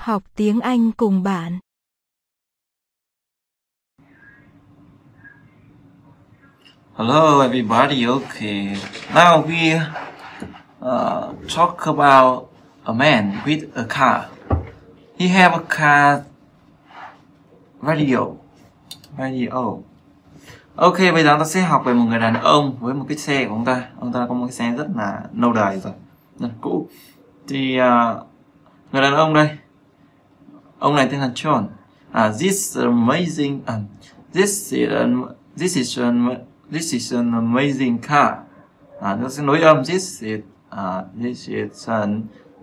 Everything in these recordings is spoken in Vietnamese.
học tiếng Anh cùng bạn. Hello everybody, okay. Now we talk about a man with a car. He have a car radio. Ok, bây giờ ta sẽ học về một người đàn ông với một cái xe của ông ta. Ông ta có một cái xe rất là lâu đời rồi, rất cũ. Thì người đàn ông đây, ông này tên là John. This is an amazing car. Nó sẽ nối âm this is an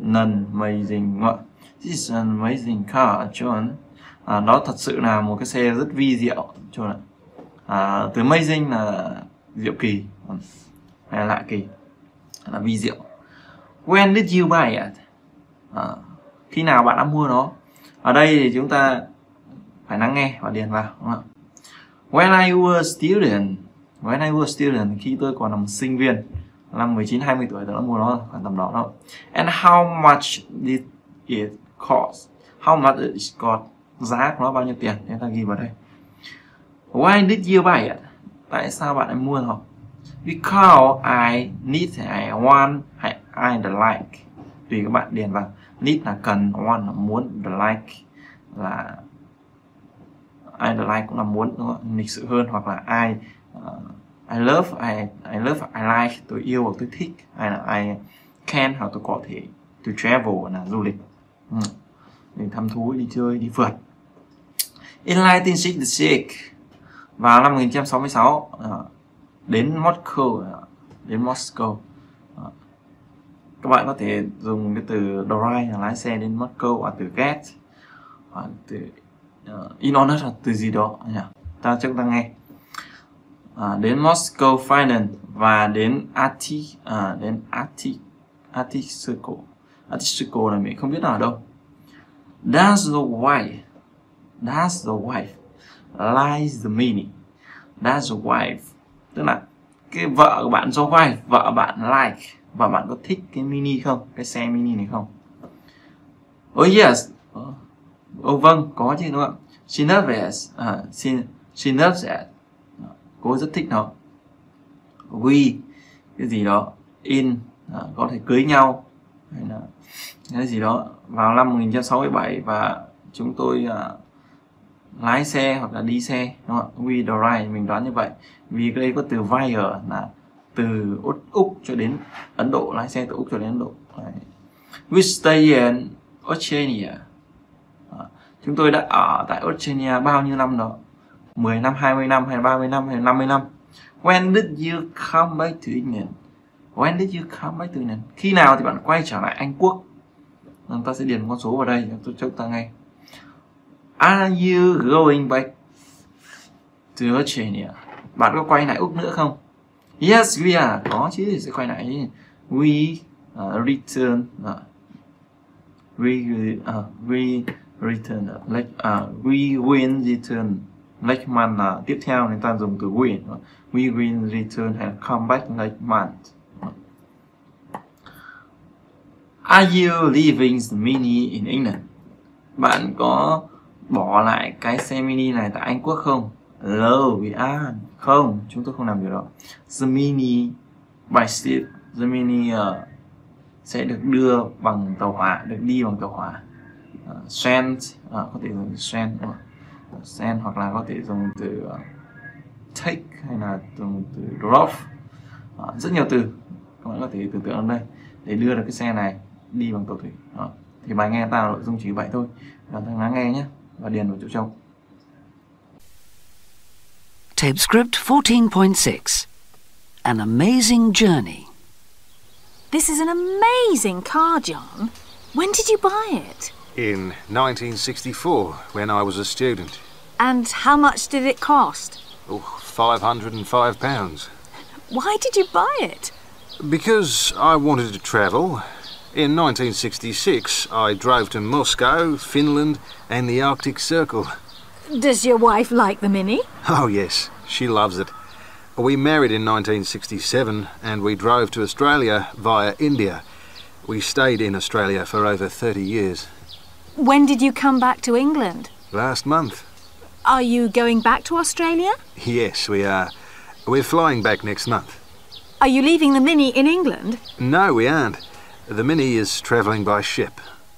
amazing car, John. Đó thật sự là một cái xe rất vi diệu, John ạ. Từ amazing là diệu kỳ, hay là lạ kỳ, là vi diệu. When did you buy it? Khi nào bạn đã mua nó? Ở đây thì chúng ta phải lắng nghe và điền vào, đúng không? When I was a student, khi tôi còn là một sinh viên, năm 19-20 tuổi tôi đã mua nó, khoảng tầm đó. And how much did it cost? How much did it cost? Giá của nó bao nhiêu tiền? Chúng ta ghi vào đây. Why did you buy it? Tại sao bạn lại mua nó? Because I need, I want, I like. Tùy các bạn điền vào. Need là cần, want là muốn, like là I like cũng là muốn, đúng không? Lịch sự hơn, hoặc là I love, I like, tôi yêu hoặc tôi thích, hay là I can, hoặc tôi có thể, to travel là du lịch, để thăm thú, đi chơi, đi phượt. In 1966, vào năm 1966, đến Moscow. Các bạn có thể dùng cái từ drive là lái xe đến Moscow, hoặc từ get, hoặc từ in honor là từ gì đó nhỉ? Chúng ta nghe. Đến Moscow Finance và đến Arctic Circle. Arctic Circle là mình không biết là ở đâu. That's the wife likes the mini. That's the wife, tức là cái vợ của bạn do wife, vợ bạn like, và bạn có thích cái mini không, cái xe mini này không? Oh yes. Vâng, có chứ, đúng không? She loves it. Cô rất thích nó. We, cái gì đó, in, có thể cưới nhau, hay là cái gì đó. Vào năm 1967 và chúng tôi lái xe hoặc là đi xe, đúng không? We drive, mình đoán như vậy. Vì cái đây có từ via là từ Úc cho đến Ấn Độ, lái xe từ Úc cho đến Ấn Độ. Đấy. We stay in Australia. Chúng tôi đã ở tại Australia bao nhiêu năm đó? 10 năm, 20 năm, hay 30 năm, hay 50 năm? When did you come back to England? When did you come back to England? Khi nào thì bạn quay trở lại Anh Quốc? Chúng ta sẽ điền con số vào đây cho chúng ta nghe. Are you going back to Australia? Bạn có quay lại Úc nữa không? Yes, we are. Có chứ, sẽ quay lại. We return. We will return next month là tiếp theo, nên ta dùng từ will. We will return and come back next month. Are you leaving the mini in England? Bạn có bỏ lại cái xe mini này tại Anh Quốc không? No, we are. Không, chúng tôi không làm điều đó. The mini by ship. The mini sẽ được đưa bằng tàu hỏa, được đi bằng tàu hỏa. Send, có thể dùng send, hoặc là có thể dùng từ take, hay là dùng từ drop. Rất nhiều từ các bạn có thể tưởng tượng ở đây để đưa được cái xe này đi bằng tàu thủy. Thì bài nghe ta nội dung chỉ vậy thôi. Thằng lắng nghe nhé và điền vào chỗ trống. Tape script 14.6. An amazing journey. This is an amazing car, John. When did you buy it? In 1964, when I was a student. And how much did it cost? Oh, £505. Why did you buy it? Because I wanted to travel. In 1966, I drove to Moscow, Finland, and the Arctic Circle. Does your wife like the Mini? Oh, yes, she loves it. We married in 1967, and we drove to Australia via India. We stayed in Australia for over 30 years. When did you come back to England? Last month. Are you going back to Australia? Yes, we are. We're flying back next month. Are you leaving the Mini in England? No, we aren't. The Mini is travelling by ship.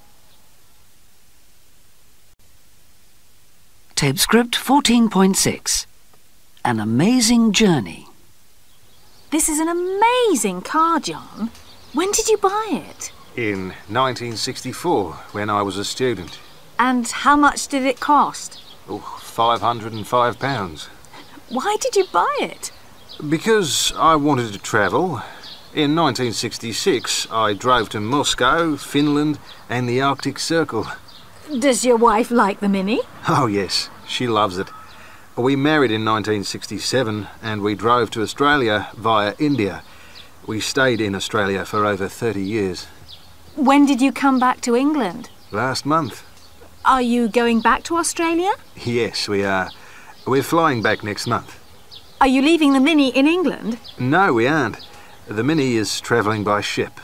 Tape script 14.6. An amazing journey. This is an amazing car, John. When did you buy it? In 1964, when I was a student. And how much did it cost? Oh, £505. Why did you buy it? Because I wanted to travel. In 1966, I drove to Moscow, Finland, and the Arctic Circle. Does your wife like the Mini? Oh, yes, she loves it. We married in 1967 and we drove to Australia via India. We stayed in Australia for over 30 years. When did you come back to England? Last month. Are you going back to Australia? Yes, we are. We're flying back next month. Are you leaving the Mini in England? No, we aren't. The Mini is travelling by ship.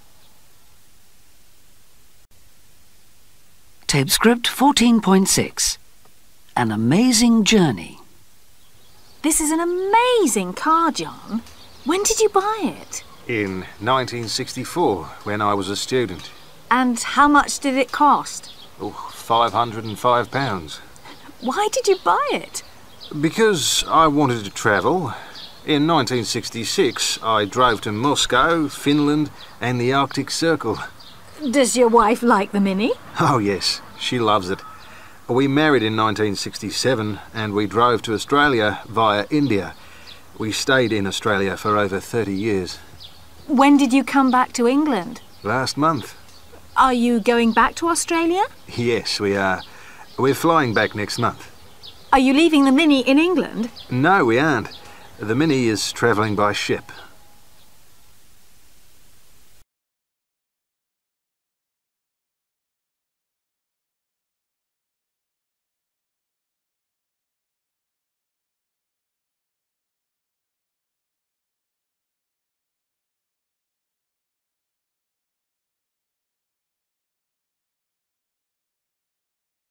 Tape script 14.6. An amazing journey. This is an amazing car, John. When did you buy it? In 1964, when I was a student. And how much did it cost? Oh, £505. Why did you buy it? Because I wanted to travel. In 1966, I drove to Moscow, Finland, and the Arctic Circle. Does your wife like the Mini? Oh, yes, she loves it. We married in 1967 and we drove to Australia via India. We stayed in Australia for over 30 years. When did you come back to England? Last month. Are you going back to Australia? Yes, we are. We're flying back next month. Are you leaving the Mini in England? No, we aren't. The Mini is travelling by ship.